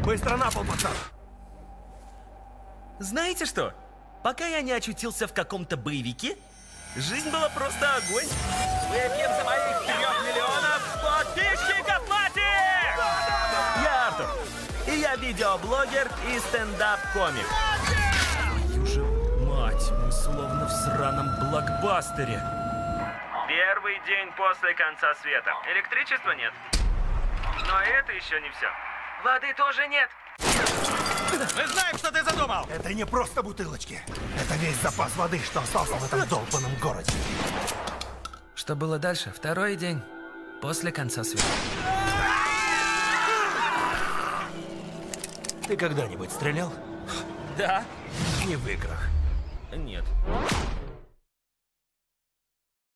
Быстро на пол, пацан! Знаете что? Пока я не очутился в каком-то боевике, жизнь была просто огонь. Выпьем за моих 3 миллионов подписчиков, Платик! Я Артур, и я видеоблогер и стендап-комик. Твою же мать, мы словно в сраном блокбастере. Первый день после конца света. Электричества нет. Но это еще не все. Воды тоже нет. Мы знаем, что ты задумал! Это не просто бутылочки. Это весь запас воды, что остался в этом долбанном городе. Что было дальше? Второй день после конца света. Ты когда-нибудь стрелял? Да? Не в играх. Нет.